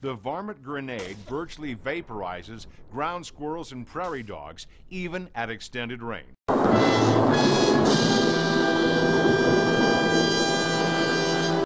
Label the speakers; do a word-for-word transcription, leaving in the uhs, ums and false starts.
Speaker 1: The Varmint Grenade virtually vaporizes ground squirrels and prairie dogs, even at extended range.